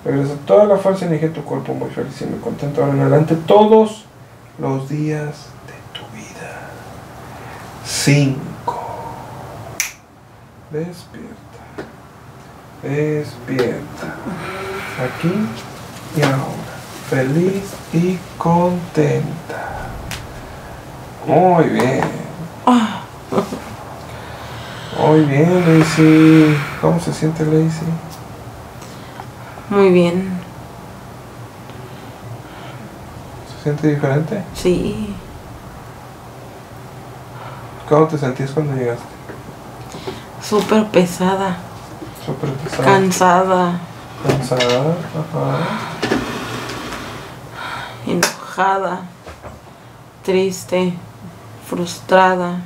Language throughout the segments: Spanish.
Regresa toda la fuerza y energía a tu cuerpo muy feliz y muy contento ahora en adelante todos los días de tu vida. 5. Despierta. Despierta. Aquí y ahora. Feliz y contenta. Muy bien. Muy bien, Lacey. ¿Cómo se siente, Lacey? Muy bien. ¿Se siente diferente? Sí. ¿Cómo te sentías cuando llegaste? Súper pesada. Súper pesado. Cansada. Cansada. Ajá. Enojada. Triste. Frustrada.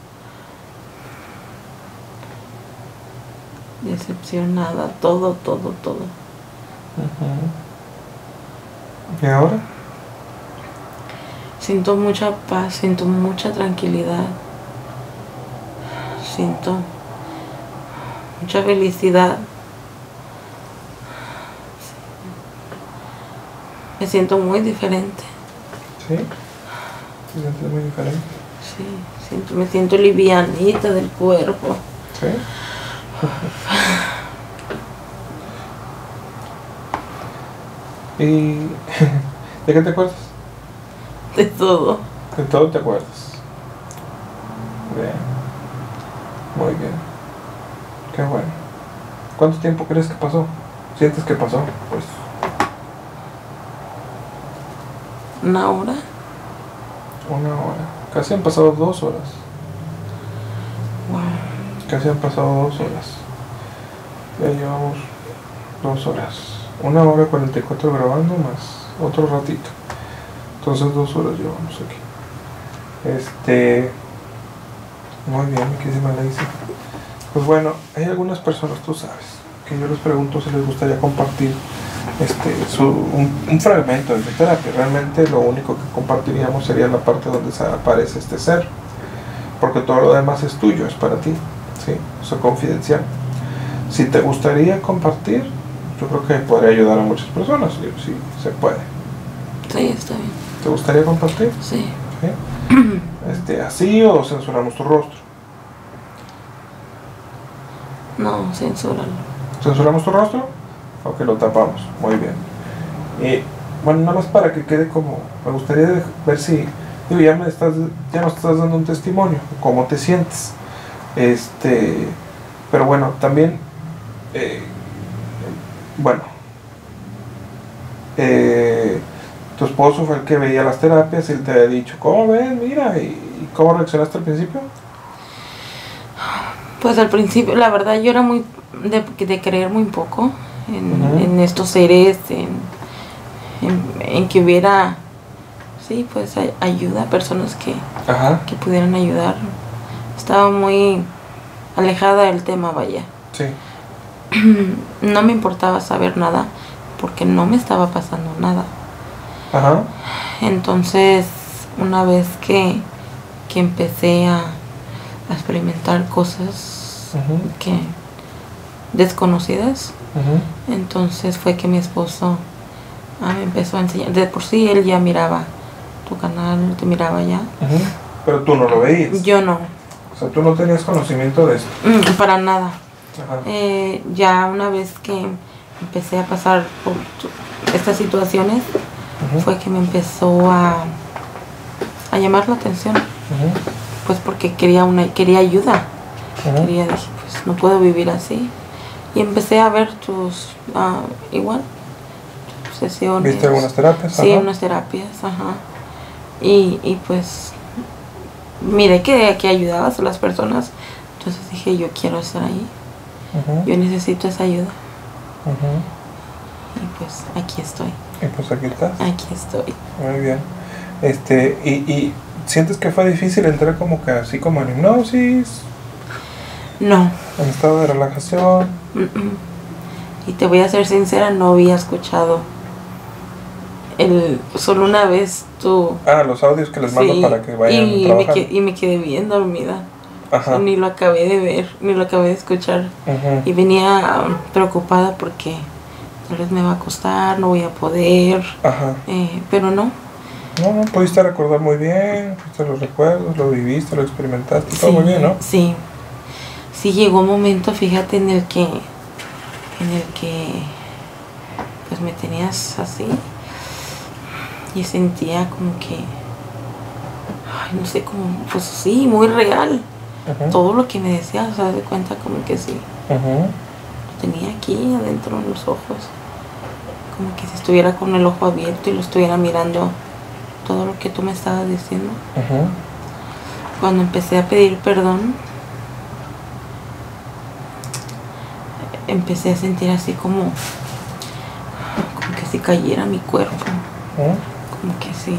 Decepcionada. Todo. Ajá. ¿Y ahora? Siento mucha paz, siento mucha tranquilidad. Siento mucha felicidad. Me siento muy diferente. ¿Sí? ¿Te sientes muy diferente? Sí, me siento livianita del cuerpo. ¿Sí? ¿Y de qué te acuerdas? De todo. De todo te acuerdas. Bien. Muy bien. Qué bueno. ¿Cuánto tiempo crees que pasó? ¿Sientes que pasó? Pues 1 hora. 1 hora. Casi han pasado 2 horas. Wow. Casi han pasado 2 horas. Ya llevamos 2 horas. 1 hora 44 grabando más otro ratito. Entonces 2 horas llevamos aquí. Muy bien, mi querida Lacey. Pues bueno, hay algunas personas, tú sabes, que yo les pregunto si les gustaría compartir un fragmento de su terapia. Realmente lo único que compartiríamos sería la parte donde aparece este ser, porque todo lo demás es tuyo, es para ti, ¿sí? Es confidencial. Si te gustaría compartir, yo creo que podría ayudar a muchas personas, sí, se puede. Sí, está bien. ¿Te gustaría compartir? Sí. ¿Sí? ¿Así o censuramos tu rostro? No, censúralo. ¿Censuramos tu rostro? O que lo tapamos. Muy bien. Y bueno, nada más para que quede como, me gustaría ver si, digo, ya nos estás dando un testimonio, cómo te sientes. Pero bueno, también, tu esposo fue el que veía las terapias y él te había dicho, ¿cómo ves? Mira, ¿y cómo reaccionaste al principio? Pues al principio, la verdad, yo era muy de creer muy poco en estos seres, en que hubiera, sí, pues ayuda, personas que pudieran ayudar. Estaba muy alejada del tema, vaya. Sí. No me importaba saber nada porque no me estaba pasando nada. Ajá. Entonces, una vez que empecé a experimentar cosas que desconocidas, entonces fue que mi esposo me empezó a enseñar. De por sí él ya miraba tu canal, te miraba ya. Pero tú no lo veías. Yo no. O sea, tú no tenías conocimiento de esto. Para nada. Ajá. Ya una vez que empecé a pasar por estas situaciones, fue que me empezó a llamar la atención. Pues porque quería ayuda. Dije, pues no puedo vivir así. Y empecé a ver tus sesiones. ¿Viste algunas terapias? Sí, unas terapias, y pues miré que ayudabas a las personas. Entonces dije, yo quiero estar ahí. Yo necesito esa ayuda. Y pues aquí estoy. Y pues aquí estás. Aquí estoy. Muy bien. ¿Y sientes que fue difícil entrar como que así como en hipnosis? No. En estado de relajación. Y te voy a ser sincera, no había escuchado solo una vez tú. Los audios que les mando para que vayan a trabajar. Y me quedé bien dormida. Ajá. Ni lo acabé de ver, ni lo acabé de escuchar. Y venía preocupada porque tal vez me va a costar, no voy a poder, Ajá. Pero no. No, pudiste recordar muy bien, pudiste los recuerdos, lo viviste, lo experimentaste, Sí, todo muy bien, ¿no? sí. Sí llegó un momento, fíjate, en el que pues me tenías así y sentía como que, ay, no sé, como, pues sí, muy real. Todo lo que me decías, o sea, de cuenta como que sí. Lo tenía aquí adentro en los ojos. Como que si estuviera con el ojo abierto y lo estuviera mirando todo lo que tú me estabas diciendo. Cuando empecé a pedir perdón, empecé a sentir así como que si cayera mi cuerpo. Como que sí.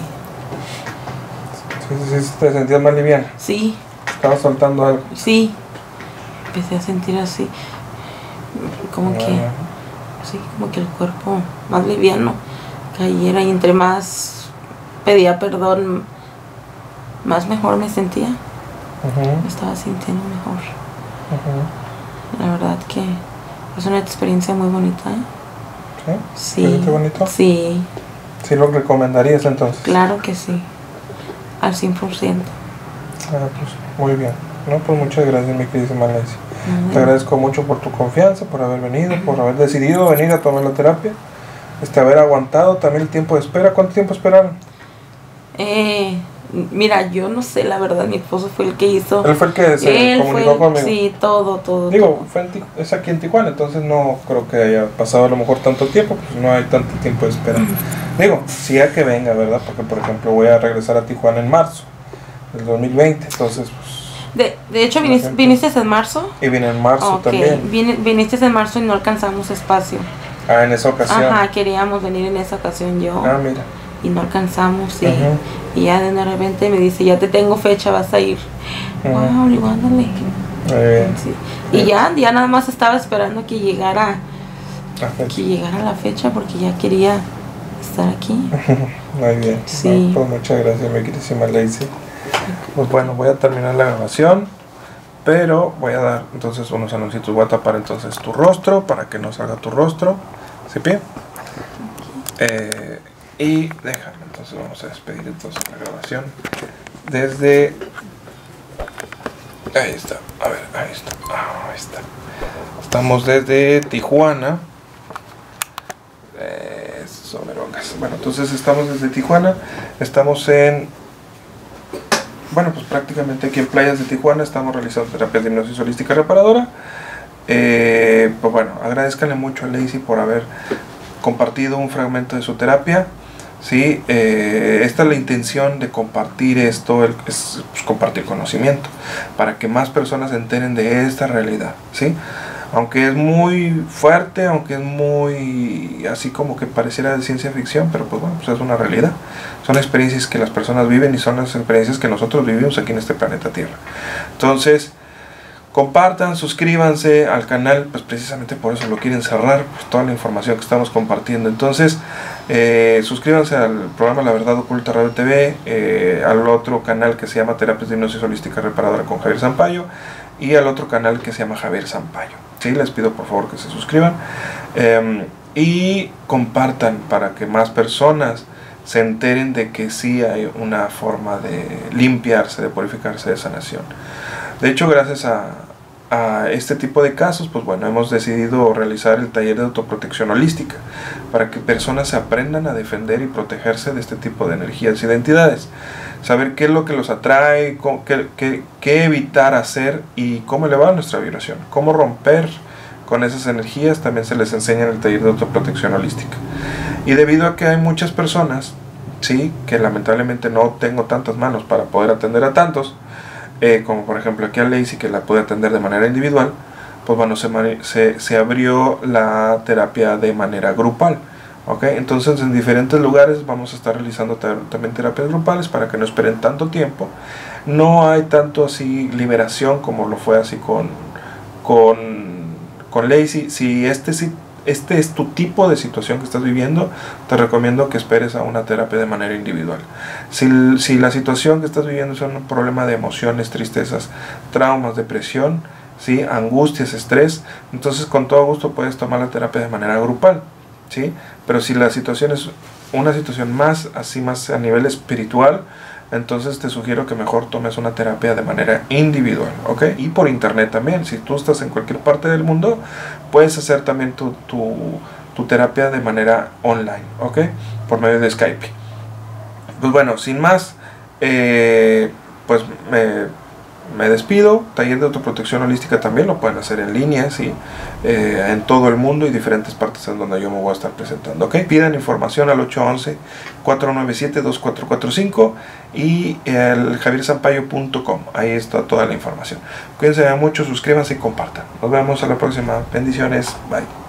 Sí, te sentías más liviana. Sí. Estabas soltando algo. Sí. Empecé a sentir así. Como que... Sí, como que el cuerpo más liviano cayera, y entre más pedía perdón, más mejor me sentía. Me estaba sintiendo mejor. La verdad que es una experiencia muy bonita, ¿eh? ¿Sí? ¿Sí? ¿Bonito? Sí. ¿Sí lo recomendarías entonces? Claro que sí, al 100%. Pues muy bien. No, pues muchas gracias, mi queridísima Lacey. Te agradezco mucho por tu confianza, por haber venido, por haber decidido venir a tomar la terapia, haber aguantado también el tiempo de espera. ¿Cuánto tiempo esperaron? Mira, yo no sé, la verdad, mi esposo fue el que hizo. Él fue el que se comunicó conmigo. Sí, todo. Digo, es aquí en Tijuana, entonces no creo que haya pasado a lo mejor tanto tiempo, pues no hay tanto tiempo de espera. Digo, sí hay que venga, ¿verdad? Porque, por ejemplo, voy a regresar a Tijuana en marzo del 2020, entonces, pues... De hecho, ¿viniste en marzo? Y vine en marzo también. Viniste en marzo y no alcanzamos espacio. Ah, en esa ocasión. Ajá, queríamos venir en esa ocasión yo. Ah, mira. Y no alcanzamos, y ya de repente me dice, ya te tengo fecha, vas a ir. Wow, le digo, ándale. Sí. Y ya nada más estaba esperando que llegara la fecha, porque ya quería estar aquí. Muy bien. Sí. Pues muchas gracias, mi queridísima Lacey. Pues bueno, voy a terminar la grabación, pero voy a dar entonces unos anuncios. Voy a tapar entonces tu rostro para que no salga tu rostro. ¿Sí, pie? Y déjame, entonces vamos a despedir entonces la grabación desde... Ahí está, a ver, ahí está. Estamos desde Tijuana. Bueno, entonces estamos desde Tijuana. Estamos en... Bueno, pues prácticamente aquí en Playas de Tijuana estamos realizando terapias de hipnosis holística reparadora. Pues bueno, agradezcanle mucho a Lacey por haber compartido un fragmento de su terapia. Sí, esta es la intención de compartir esto, es pues, compartir conocimiento para que más personas se enteren de esta realidad, ¿sí? Aunque es muy fuerte, aunque es muy así como que pareciera de ciencia ficción, pero pues bueno, pues es una realidad. Son experiencias que las personas viven y son las experiencias que nosotros vivimos aquí en este planeta Tierra. Entonces, compartan, suscríbanse al canal, pues precisamente por eso lo quieren cerrar, pues toda la información que estamos compartiendo. Entonces, suscríbanse al programa La Verdad Oculta Radio TV, al otro canal que se llama Terapias de Hipnosis Holística Reparadora con Javier Sampaio, y al otro canal que se llama Javier Sampaio. Sí, les pido por favor que se suscriban y compartan para que más personas se enteren de que sí hay una forma de limpiarse, de purificarse, de sanación. De hecho, gracias a este tipo de casos, pues bueno, hemos decidido realizar el taller de autoprotección holística para que personas se aprendan a defender y protegerse de este tipo de energías y de entidades. Saber qué es lo que los atrae, qué evitar hacer y cómo elevar nuestra vibración, cómo romper con esas energías. También se les enseña en el taller de autoprotección holística. Y debido a que hay muchas personas, sí, que lamentablemente no tengo tantas manos para poder atender a tantos, como por ejemplo aquí a Lacey, que la pude atender de manera individual, pues bueno, se abrió la terapia de manera grupal. ¿Okay? Entonces en diferentes lugares vamos a estar realizando también terapias grupales para que no esperen tanto tiempo. No hay tanto así liberación como lo fue así con Lacey. Si este es tu tipo de situación que estás viviendo, te recomiendo que esperes a una terapia de manera individual. Si la situación que estás viviendo es un problema de emociones, tristezas, traumas, depresión, ¿sí? Angustias, estrés, entonces con todo gusto puedes tomar la terapia de manera grupal. ¿sí? Pero si la situación es una situación más a nivel espiritual, entonces te sugiero que mejor tomes una terapia de manera individual, ¿ok? Y por internet también. Si tú estás en cualquier parte del mundo, puedes hacer también tu terapia de manera online, ¿ok? Por medio de Skype. Pues bueno, sin más, pues me despido. Taller de autoprotección holística también lo pueden hacer en línea, ¿sí? En todo el mundo y diferentes partes en donde yo me voy a estar presentando, ¿ok? Pidan información al 811-497-2445 y el javiersampayo.com. Ahí está toda la información. Cuídense mucho, suscríbanse y compartan. Nos vemos a la próxima. Bendiciones. Bye.